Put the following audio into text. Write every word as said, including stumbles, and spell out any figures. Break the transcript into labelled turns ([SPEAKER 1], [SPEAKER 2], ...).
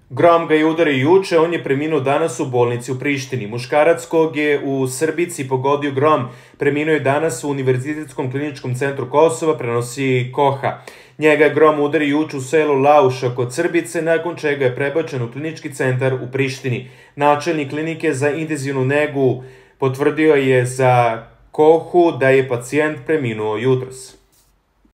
[SPEAKER 1] Grom ga je udario juče, on je preminuo danas u bolnici u Prištini. Muškarac kog je u Srbici pogodio grom preminuo je danas u Univerzitetskom kliničkom centru Kosova, prenosi Koha. Njega je grom udario juče u selu Lauša kod Srbice, nakon čega je prebačen u klinički centar u Prištini. Načelnik klinike za intenzivnu negu potvrdio je za Kohu da je pacijent preminuo jutros.